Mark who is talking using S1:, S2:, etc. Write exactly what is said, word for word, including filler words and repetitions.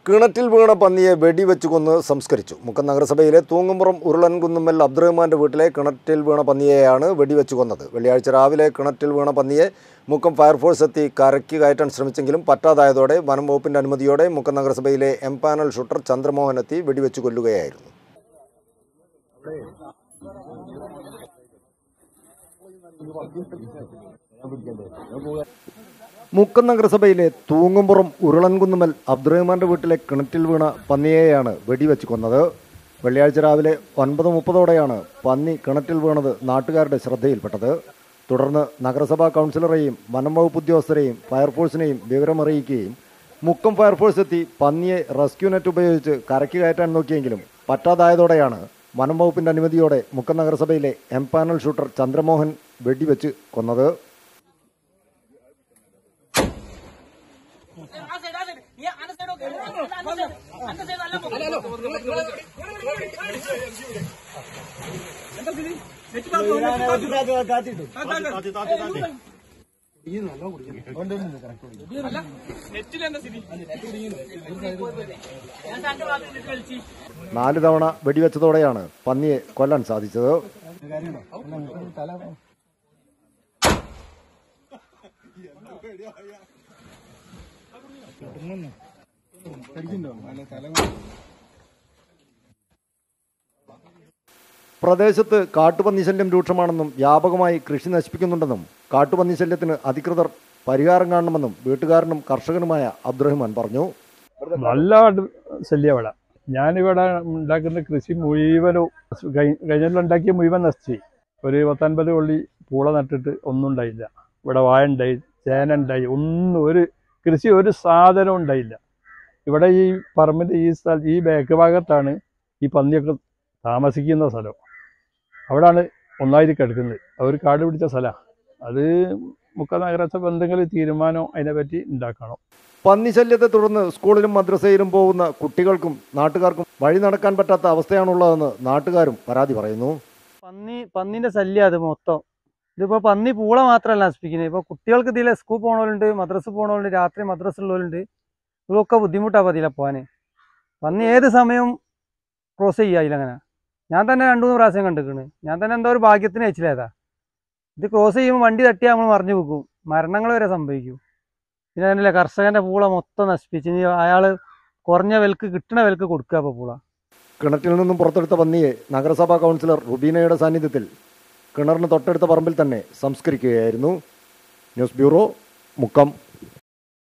S1: കിണറ്റിൽ വീണ പന്നിയെ വെടിവെച്ചു കൊന്ന് സംസ്കരിച്ചു. മുക്കം നഗരസഭയിലെ തൂങ്ങുംപുറം ഉരുളൻകുന്നുമ്മൽ അബ്ദുറഹ്മാന്റെ വീട്ടിലെ കിണറ്റിൽ വീണ പന്നിയെയാണ് വെടിവെച്ചു കൊന്നത്. വെള്ളിയാഴ്ച രാവിലെ കിണറ്റിൽ വീണ പന്നിയെ മുക്കം ഫയർഫോഴ്സ് എത്തി കരയ്ക്ക് കയറ്റാൻ ശ്രമിച്ചെങ്കിലും പറ്റാതായതോടെ വനം വകുപ്പിന്റെ അനുമതിയോടെ മുക്കം നഗരസഭയിലെ എം പാനൽ ഷൂട്ടർ ചന്ദ്രമോഹൻ എത്തി വെടിവെച്ചു കൊല്ലുകയായിരുന്നു. മുക്കം നഗരസഭയിലെ തൂങ്ങുംപുറം ഉരുളൻകുന്നുമ്മൽ അബ്ദുറഹ്മാന്റെ വീട്ടിലെ കിണറ്റിൽ വീണ പന്നിയെയാണ് വെടിവെച്ച് കൊന്നത്. വെള്ളിയാഴ്ച രാവിലെ ഒൻപത് മുപ്പതോടെയാണ് പന്നി കിണറ്റിൽ വീണത് നാട്ടുകാരുടെ ശ്രദ്ധയിൽപ്പെട്ടത്. തുടർന്ന് നഗരസഭാ കൗൺസിലറെയും വനം വകുപ്പ് ഉദ്യോഗസ്ഥരെയും ഫയർഫോഴ്സിനെയും വിവരമറിയിക്കുകയും മുക്കം ഫയർഫോഴ്സ് എത്തി പന്നിയെ റെസ്ക്യൂ നെറ്റ് ഉപയോഗിച്ച് കരയ്ക്ക് കയറ്റാൻ നോക്കിയെങ്കിലും പറ്റാതായതോടെയാണ് വനം വകുപ്പിന്റെ അനുമതിയോടെ മുക്കം നഗരസഭയിലെ എം പാനൽ ഷൂട്ടർ ചന്ദ്രമോഹൻ വെടിവെച്ച് കൊന്നത്. നാല് തവണ വെടിവെച്ചതോടെയാണ് പന്നിയെ കൊല്ലാൻ സാധിച്ചത്. പ്രദേശത്ത് കാട്ടുപന്നിശല്യം രൂക്ഷമാണെന്നും വ്യാപകമായി കൃഷി നശിപ്പിക്കുന്നുണ്ടെന്നും കാട്ടുപന്നിശല്യത്തിന് അധികൃതർ പരിഹാരം കാണണമെന്നും വീട്ടുകാരനും കർഷകനുമായ അബ്ദുറഹ്മാൻ പറഞ്ഞു.
S2: നല്ല ശല്യം ഇവിടെ. ഞാനിവിടെ ഉണ്ടാക്കുന്ന കൃഷി മുഴുവനും കഴിഞ്ഞിട്ടുണ്ടാക്കിയ മുഴുവൻ നശിച്ചു. ഒരു പത്തൊൻപത് കൊള്ളി പൂള നട്ടിട്ട് ഒന്നും ഉണ്ടായില്ല. ഇവിടെ വാഴ ഉണ്ടായി, ചേന ഉണ്ടായി, ഒന്നും ഒരു കൃഷി ഒരു സാധനം ഉണ്ടായില്ല. ഇവിടെ ഈ പറമ്പിൻ്റെ ഈ സ്ഥലം ഈ ബാക്ക് ഭാഗത്താണ് ഈ പന്നിയൊക്കെ താമസിക്കുന്ന സ്ഥലം. അവിടെയാണ് ഒന്നായിട്ട് കിടക്കുന്നത്. അവർ കാട് പിടിച്ച സ്ഥലമാണ്. അത് മുക്കം നഗരസഭ എന്തെങ്കിലും തീരുമാനം അതിനെപ്പറ്റി ഉണ്ടാക്കണം.
S1: പന്നിശല്യത്തെ തുടർന്ന് സ്കൂളിലും മദ്രസയിലും പോകുന്ന കുട്ടികൾക്കും നാട്ടുകാർക്കും വഴി നടക്കാൻ പറ്റാത്ത അവസ്ഥയാണുള്ളതെന്ന് നാട്ടുകാരും പരാതി പറയുന്നു.
S3: പന്നി പന്നിന്റെ ശല്യം അത് മൊത്തം. ഇതിപ്പോൾ പന്നി പൂള മാത്രമല്ല നശിപ്പിക്കുന്നത്. ഇപ്പോൾ കുട്ടികൾക്ക് ഇതിലെ സ്കൂൾ പോകണവരുണ്ട്, മദ്രസ പോകണവരുണ്ട്, രാത്രി മദ്രസ ഉള്ളവരുണ്ട്. ഇതൊക്കെ ബുദ്ധിമുട്ടാണ് പതിയില്ല പോകാൻ. പന്നി ഏത് സമയവും ക്രോസ് ചെയ്യുക അതിലങ്ങനെ. ഞാൻ തന്നെ രണ്ടു മൂന്ന് പ്രാവശ്യം കണ്ടിരിക്കണ്. ഞാൻ തന്നെ എന്തോ ഒരു ഭാഗ്യത്തിന് അയച്ചില്ലേതാ. ഇത് ക്രോസ് ചെയ്യുമ്പോൾ വണ്ടി തട്ടിയാൽ നമ്മൾ മറിഞ്ഞു വെക്കും, മരണങ്ങൾ വരെ സംഭവിക്കും. പിന്നെ തന്നെയല്ലേ കർഷകന്റെ പൂള മൊത്തം നശിപ്പിച്ച് ഇനി അയാൾ കുറഞ്ഞ വിലക്ക് കിട്ടണ വിലക്ക് കൊടുക്കുക. അപ്പോൾ പൂള
S1: കിണറ്റിൽ നിന്നും പുറത്തെടുത്ത പന്നിയെ നഗരസഭാ കൗൺസിലർ റുബീനയുടെ സാന്നിധ്യത്തിൽ കിണറിന് തൊട്ടടുത്ത പറമ്പിൽ തന്നെ സംസ്കരിക്കുകയായിരുന്നു. News bureau, Mukkam.